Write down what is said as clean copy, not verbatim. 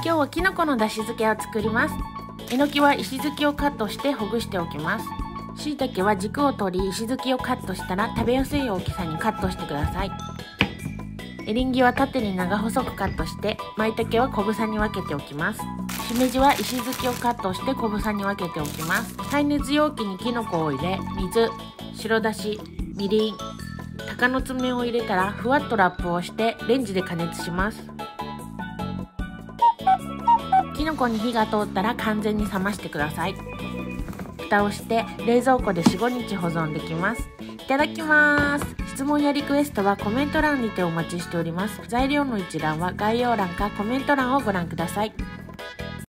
今日はきのこのだし漬けを作ります。えのきは石突きをカットしてほぐしておきます。しいたけは軸を取り石突きをカットしたら食べやすい大きさにカットしてください。エリンギは縦に長細くカットして、まいたけは小房に分けておきます。しめじは石突きをカットして小房に分けておきます。耐熱容器にきのこを入れ、水、白だし、みりん、鷹の爪を入れたらふわっとラップをしてレンジで加熱します。きのこに火が通ったら完全に冷ましてください。蓋をして冷蔵庫で 4,5 日保存できます。いただきます。質問やリクエストはコメント欄にてお待ちしております。材料の一覧は概要欄かコメント欄をご覧ください。